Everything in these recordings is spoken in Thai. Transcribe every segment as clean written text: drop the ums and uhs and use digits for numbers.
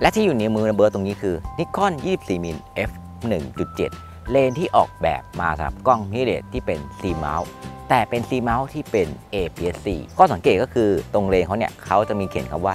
และที่อยู่ในมือระเบิดตรงนี้คือ Nikon 24 มิล f 1.7 เลนส์ที่ออกแบบมาสำหรับกล้องมิเรตที่เป็น C mount แต่เป็น C mount ที่เป็น APS-C ข้อสังเกตก็คือตรงเลนส์เขาเนี่ยเขาจะมีเขียนคำว่า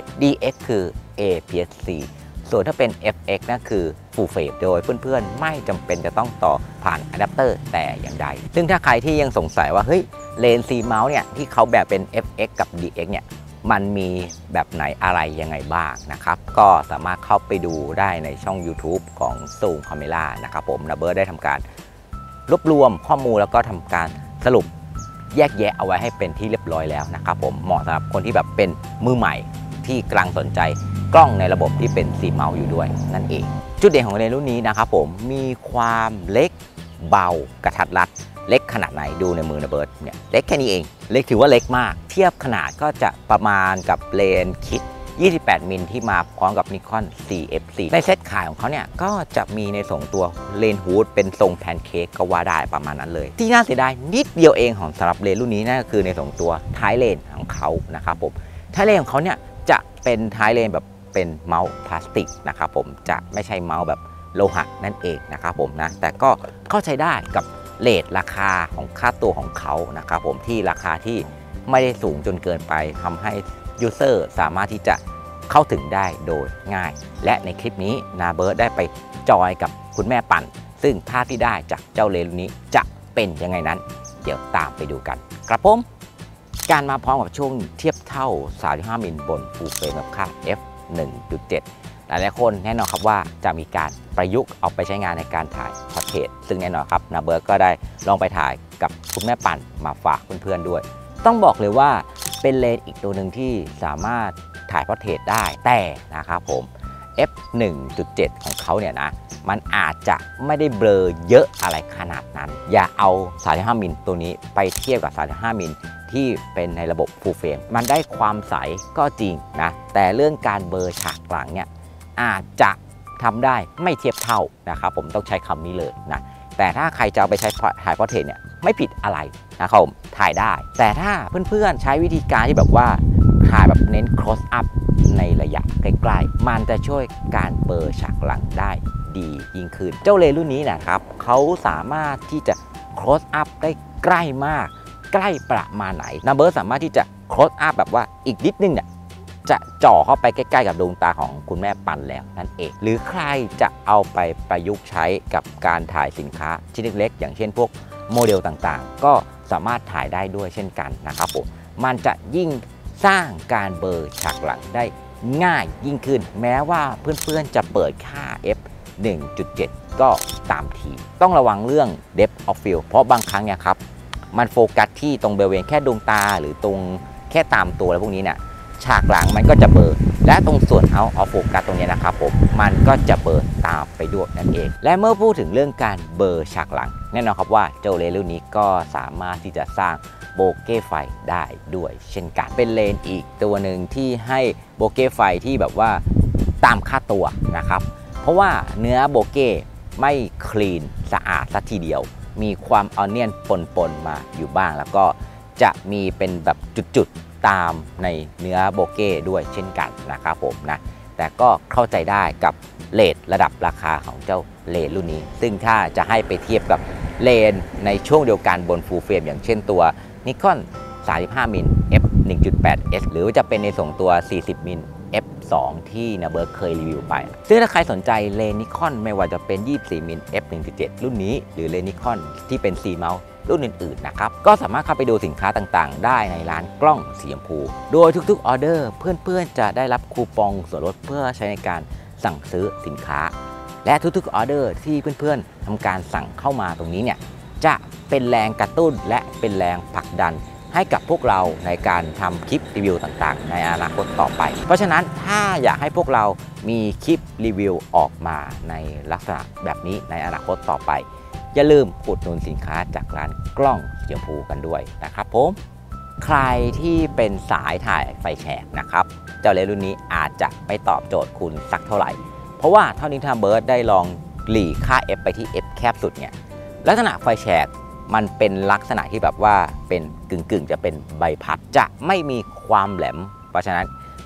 DX คือ APS-C ส่วนถ้าเป็น FX นั่นคือ Full Frame โดยเพื่อนๆไม่จำเป็นจะต้องต่อผ่านอะแดปเตอร์แต่อย่างใดซึ่งถ้าใครที่ยังสงสัยว่าเฮ้ยเลนส์ C mount เนี่ยที่เขาแบบเป็น FX กับ DX เนี่ยมันมีแบบไหนอะไรยังไงบ้างนะครับก็สามารถเข้าไปดูได้ในช่อง YouTube ของ Zoom Camera นะครับผมนะเบิร์ดได้ทำการรวบรวมข้อมูลแล้วก็ทำการสรุปแยกแยะเอาไว้ให้เป็นที่เรียบร้อยแล้วนะครับผมเหมาะสำหรับคนที่แบบเป็นมือใหม่ที่กำลังสนใจกล้องในระบบที่เป็น C mount อยู่ด้วยนั่นเองจุดเด่นของเลนส์รุ่นนี้นะครับผมมีความเล็กเบากระทัดรัดเล็กขนาดไหนดูในมือนะเบิร์ดเนี่ยเล็กแค่นี้เองเล็กถือว่าเล็กมากเทียบขนาดก็จะประมาณกับเลนส์คิด28 มิลที่มาพร้อมกับ Nikon CF4 ในเซตขายของเขาเนี่ยก็จะมีในส่งตัวเลนส์ฮูดเป็นทรงแพนเค้กก็ว่าได้ประมาณนั้นเลยที่น่าเสียดายนิดเดียวเองของสำหรับเลนส์รุ่นนี้นั่นก็คือในส่งตัวท้ายเลนของเขานะครับผมท้ายเลนของเขาเนี่ยจะเป็นท้ายเลนแบบเป็นเมาส์พลาสติกนะครับผมจะไม่ใช่เมาส์แบบโลหะนั่นเองนะครับผมนะแต่ก็เข้าใจได้กับเรทราคาของค่าตัวของเขานะครับผมที่ราคาที่ไม่ได้สูงจนเกินไปทำให้ยูเซอร์สามารถที่จะเข้าถึงได้โดยง่ายและในคลิปนี้นาเบิร์ดได้ไปจอยกับคุณแม่ปั่นซึ่งภาพที่ได้จากเจ้าเลนส์นี้จะเป็นยังไงนั้นเดี๋ยวตามไปดูกันครับผมการมาพร้อมกับช่วงเทียบเท่า 35 มิลบน Full Frame กับค่า f 1.7 หลายๆคนแน่นอนครับว่าจะมีการประยุกต์เอาไปใช้งานในการถ่ายพอร์เทรตซึ่งแน่นอนครับนาเบิร์ดก็ได้ลองไปถ่ายกับคุณแม่ปั่นมาฝากเพื่อนๆด้วยต้องบอกเลยว่าเป็นเลนส์อีกตัวหนึ่งที่สามารถถ่ายพอร์เทรตได้แต่นะครับผม f 1.7 ของเขาเนี่ยนะมันอาจจะไม่ได้เบลอเยอะอะไรขนาดนั้นอย่าเอา 35 มิลตัวนี้ไปเทียบกับ 35 มิลที่เป็นในระบบ Full Frame มันได้ความใสก็จริงนะแต่เรื่องการเบลอฉากหลังเนี่ยอาจจะทำได้ไม่เทียบเท่านะครับผมต้องใช้คำนี้เลยนะแต่ถ้าใครจะเอาไปใช้ถ่ายพอร์เทรตเนี่ยไม่ผิดอะไรนะครับผมถ่ายได้แต่ถ้าเพื่อนๆใช้วิธีการที่แบบว่าถ่ายแบบเน้น close up ในระยะใกล้ๆมันจะช่วยการเบลอฉากหลังได้ดียิ่งขึ้นเจ้าเลนส์รุ่นนี้นะครับเขาสามารถที่จะ close up ได้ใกล้มากใกล้ประมาณไหนนัมเบิร์ดสามารถที่จะ close up แบบว่าอีกนิดนึงเนี่ยจะจ่อเข้าไปใกล้ๆกับดวงตาของคุณแม่ปั่นแล้วนั่นเองหรือใครจะเอาไปประยุกต์ใช้กับการถ่ายสินค้าชิ้นเล็กๆอย่างเช่นพวกโมเดลต่างๆก็สามารถถ่ายได้ด้วยเช่นกันนะครับผมมันจะยิ่งสร้างการเบลอฉากหลังได้ง่ายยิ่งขึ้นแม้ว่าเพื่อนๆจะเปิดค่า f 1.7 ก็ตามทีต้องระวังเรื่อง depth of field เพราะบางครั้งเนี่ยครับมันโฟกัสที่ตรงบริเวณแค่ดวงตาหรือตรงแค่ตามตัวอะไรพวกนี้เนี่ยฉากหลังมันก็จะเบลอและตรงส่วน out of focus ตรงนี้นะครับผมมันก็จะเบลอตามไปด้วยนั่นเองและเมื่อพูดถึงเรื่องการเบลอฉากหลังแน่นอนครับว่าเจ้าเลนส์รุ่นนี้ก็สามารถที่จะสร้างโบเก้ไฟได้ด้วยเช่นกันเป็นเลนส์อีกตัวหนึ่งที่ให้โบเก้ไฟที่แบบว่าตามค่าตัวนะครับเพราะว่าเนื้อโบเก้ไม่คลีนสะอาดสักทีเดียวมีความออนเนียนปนๆมาอยู่บ้างแล้วก็จะมีเป็นแบบจุดๆตามในเนื้อโบเก้ด้วยเช่นกันนะครับผมนะแต่ก็เข้าใจได้กับเรทระดับราคาของเจ้าเลนส์รุ่นนี้ซึ่งถ้าจะให้ไปเทียบกับเลนส์ในช่วงเดียวกันบน Full Frame อย่างเช่นตัว Nikon 35 มิล f 1.8s หรือจะเป็นในส่งตัว 40 มิล f2 ที่นาเบิร์กเคยรีวิวไปซึ่งถ้าใครสนใจเลนส์ Nikon ไม่ว่าจะเป็น 24 มิล f 1.7 รุ่นนี้หรือเลนส์ Nikon ที่เป็น C mount รุ่นอื่นๆนะครับก็สามารถเข้าไปดูสินค้าต่างๆได้ในร้านกล้องสีชมพูโดยทุกๆออเดอร์เพื่อนๆจะได้รับคูปองส่วนลดเพื่อใช้ในการสั่งซื้อสินค้าและทุกๆออเดอร์ที่เพื่อนๆทำการสั่งเข้ามาตรงนี้เนี่ยจะเป็นแรงกระตุ้นและเป็นแรงผลักดันให้กับพวกเราในการทำคลิปรีวิวต่างๆในอนาคตต่อไปเพราะฉะนั้นถ้าอยากให้พวกเรามีคลิปรีวิวออกมาในลักษณะแบบนี้ในอนาคตต่อไปอย่าลืมอุดหนุนสินค้าจากร้านกล้องสีชมพูกันด้วยนะครับผมใครที่เป็นสายถ่ายไฟแฉกนะครับเจ้าเลนส์รุ่นนี้อาจจะไม่ตอบโจทย์คุณสักเท่าไหร่เพราะว่าเท่านี้นาเบิร์ดได้ลองหลีค่า f ไปที่ f แคบสุดเนี่ยลักษณะไฟแฉกมันเป็นลักษณะที่แบบว่าเป็นกึ่งจะเป็นใบพัดจะไม่มีความแหลมเพราะฉะนั้น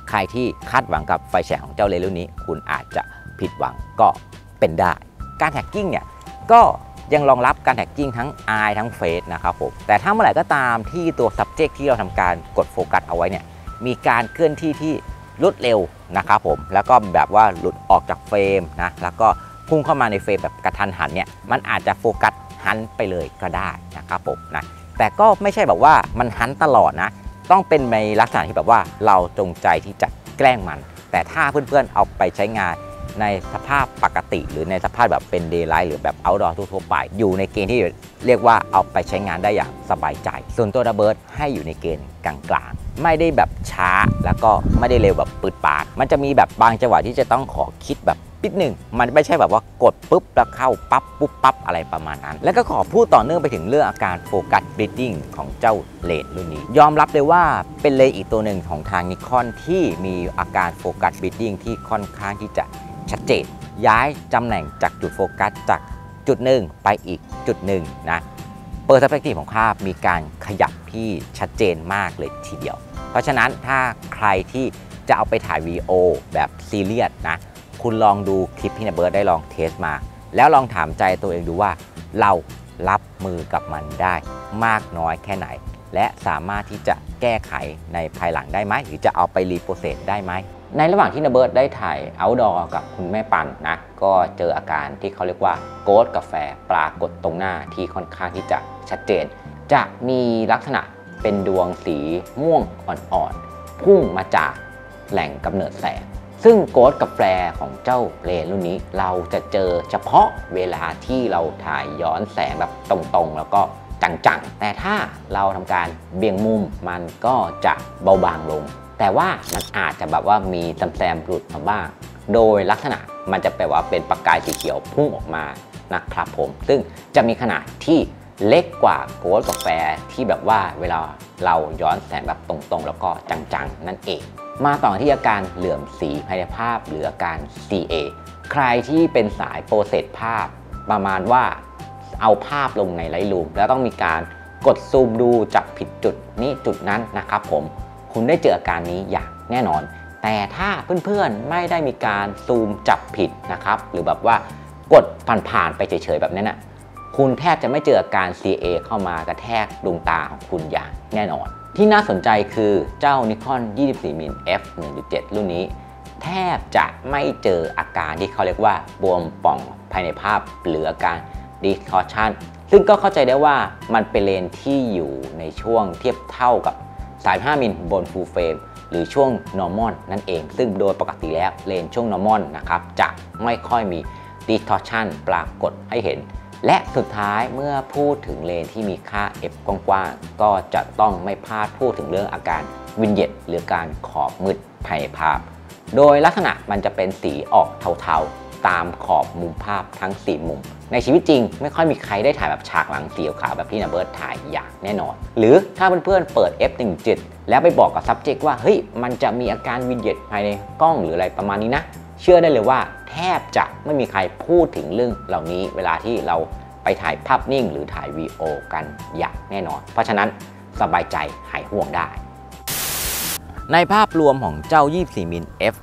ใครที่คาดหวังกับไฟแฉกของเจ้าเลนส์รุ่นนี้คุณอาจจะผิดหวังก็เป็นได้การแท็กกิ้งเนี่ยก็ยังรองรับการแท็กกิ้งทั้ง Eye ทั้ง Face นะครับผมแต่ถ้าเมื่อไหร่ก็ตามที่ตัว subject ที่เราทำการกดโฟกัสเอาไว้เนี่ยมีการเคลื่อนที่ที่รวดเร็วนะครับผมแล้วก็แบบว่าหลุดออกจากเฟรมนะแล้วก็พุ่งเข้ามาในเฟรมแบบกระทันหันเนี่ยมันอาจจะโฟกัสหันไปเลยก็ได้นะครับผมนะแต่ก็ไม่ใช่แบบว่ามันหันตลอดนะต้องเป็นในลักษณะที่แบบว่าเราจงใจที่จะแกล้งมันแต่ถ้าเพื่อนๆเอาไปใช้งานในสภาพปกติหรือในสภาพแบบเป็น daylight หรือแบบ outdoor ทั่วไปอยู่ในเกณฑ์ที่เรียกว่าเอาไปใช้งานได้อย่างสบายใจส่วนตัวระเบิดให้อยู่ในเกณฑ์กลางๆไม่ได้แบบช้าแล้วก็ไม่ได้เร็วแบบปืดปาดมันจะมีแบบบางจังหวะที่จะต้องขอคิดแบบนิดหนึ่งมันไม่ใช่แบบว่ากดปุ๊บแล้วเข้าปั๊บปุ๊บปั๊บอะไรประมาณนั้นแล้วก็ขอพูดต่อเนื่องไปถึงเรื่องอาการโฟกัสบลิดดิ้งของเจ้าเลนส์รุ่นนี้ยอมรับเลยว่าเป็นเลนส์อีกตัวหนึ่งของทางนิคอนที่มีอาการโฟกัสบลิดดิ้งที่ค่อนข้างที่จะชัดเจนย้ายตำแหน่งจากจุดโฟกัสจากจุดหนึ่งไปอีกจุดหนึ่งนะเปิดสเปกตรัมของภาพมีการขยับที่ชัดเจนมากเลยทีเดียวเพราะฉะนั้นถ้าใครที่จะเอาไปถ่ายวีดีโอแบบซีเรียสนะคุณลองดูคลิปที่นะเบิร์ดได้ลองเทสมาแล้วลองถามใจตัวเองดูว่าเรารับมือกับมันได้มากน้อยแค่ไหนและสามารถที่จะแก้ไขในภายหลังได้ไหมหรือจะเอาไปรีโปรเซสได้ไหมในระหว่างที่นะเบิร์ดได้ถ่ายเอาท์ดอร์กับคุณแม่ปันนะก็เจออาการที่เขาเรียกว่าโกสกาแฟปรากฏตรงหน้าที่ค่อนข้างที่จะชัดเจนจะมีลักษณะเป็นดวงสีม่วงอ่อนๆพุ่งมาจากแหล่งกำเนิดแสงซึ่งโกสกับแฟร์ของเจ้าเลนส์รุ่นนี้เราจะเจอเฉพาะเวลาที่เราถ่ายย้อนแสงแบบตรงๆแล้วก็จังๆแต่ถ้าเราทำการเบี่ยงมุมมันก็จะเบาบางลงแต่ว่ามันอาจจะแบบว่ามีแซมหลุดมาบ้างโดยลักษณะมันจะแปลว่าเป็นประกายสีเขียวพุ่งออกมานะครับผมซึ่งจะมีขนาดที่เล็กกว่าโกสกับแฟร์ที่แบบว่าเวลาเราย้อนแสงแบบตรงๆแล้วก็จังๆนั่นเองมาต่อที่อาการเหลื่อมสีภายในภาพหรืออาการ CA ใครที่เป็นสายโปรเซสภาพประมาณว่าเอาภาพลงใน Lightroom แล้วต้องมีการกดซูมดูจับผิดจุดนี้จุดนั้นนะครับผมคุณได้เจออาการนี้อย่างแน่นอนแต่ถ้าเพื่อนๆไม่ได้มีการซูมจับผิดนะครับหรือแบบว่ากดผ่านๆไปเฉยๆแบบนั้นนะคุณแทบจะไม่เจออาการ CA เข้ามากระแทกดวงตาของคุณอย่างแน่นอนที่น่าสนใจคือเจ้า Nikon 24 มิล f 1.7 รุ่นนี้แทบจะไม่เจออาการที่เขาเรียกว่าบวมป่องภายในภาพหรืออาการ distortion ซึ่งก็เข้าใจได้ว่ามันเป็นเลนที่อยู่ในช่วงเทียบเท่ากับ35 มิลบน full frame หรือช่วง normal นั่นเองซึ่งโดยปกติแล้วเลนช่วง normal นะครับจะไม่ค่อยมี distortion ปรากฏให้เห็นและสุดท้ายเมื่อพูดถึงเลนที่มีค่า f กว้างๆก็จะต้องไม่พลาดพูดถึงเรื่องอาการวินเยตหรือการขอบมืดภายในภาพโดยลักษณะมันจะเป็นสีออกเทาๆตามขอบมุมภาพทั้ง4มุมในชีวิตจริงไม่ค่อยมีใครได้ถ่ายแบบฉากหลังสีขาวแบบที่นะเบิร์ดถ่ายอย่างแน่นอนหรือถ้าเพื่อนๆเปิด f1.7 แล้วไปบอกกับ subject ว่าเฮ้ยมันจะมีอาการวินเยตภายในกล้องหรืออะไรประมาณนี้นะเชื่อได้เลยว่าแทบจะไม่มีใครพูดถึงเรื่องเหล่านี้เวลาที่เราไปถ่ายภาพนิ่งหรือถ่ายวีดีโอกันอย่างแน่นอนเพราะฉะนั้นสบายใจหายห่วงได้ในภาพรวมของเจ้า 24 มิล f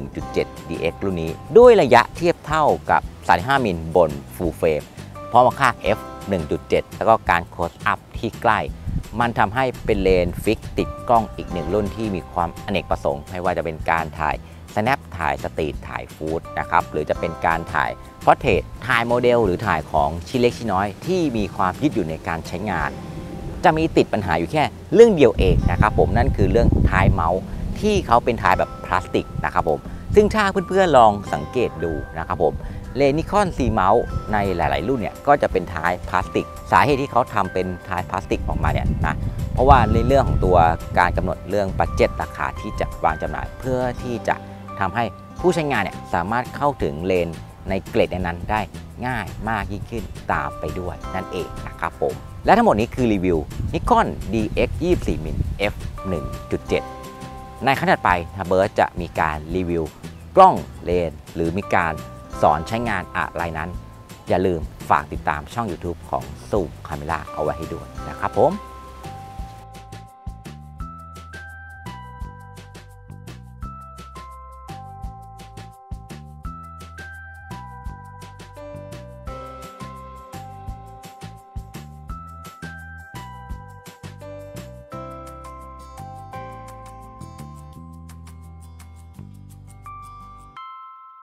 1.7 dx รุ่นนี้ด้วยระยะเทียบเท่ากับ 35 มิลบน full frame พร้อมกับค่า f 1.7 แล้วก็การ close up ที่ใกล้มันทำให้เป็นเลนส์ฟิกติดกล้องอีกหนึ่งรุ่นที่มีความอเนกประสงค์ไม่ว่าจะเป็นการถ่าย snap ถ่ายสตรีทถ่ายฟู้ดนะครับหรือจะเป็นการถ่ายพอร์เทรตถ่ายโมเดลหรือถ่ายของชิ้นเล็กชิ้นน้อยที่มีความยืดหยุ่นในการใช้งานจะมีติดปัญหาอยู่แค่เรื่องเดียวเองนะครับผมนั่นคือเรื่องท้ายเมาส์ที่เขาเป็นท้ายแบบพลาสติกนะครับผมซึ่งถ้าเพื่อนๆลองสังเกตดูนะครับผมเลนส์นิคอน C เมาส์ในหลายๆรุ่นเนี่ยก็จะเป็นท้ายพลาสติกสาเหตุที่เขาทำเป็นท้ายพลาสติกออกมาเนี่ยนะเพราะว่าในเรื่องของตัวการกำหนดเรื่องบัดเจ็ตราคาที่จะวางจำหน่ายเพื่อที่จะทำให้ผู้ใช้งานเนี่ยสามารถเข้าถึงเลนในเกรดนั้นได้ง่ายมากยิ่งขึ้นตามไปด้วยนั่นเองนะครับผมและทั้งหมดนี้คือรีวิว Nikon DX 24 มิล f 1.7 ในขั้นถัดไปทับเบิร์ดจะมีการรีวิวกล้องเลนหรือมีการสอนใช้งานอะไรนั้นอย่าลืมฝากติดตามช่อง YouTube ของ Zoom Camera เอาไว้ให้ด้วยนะครับผม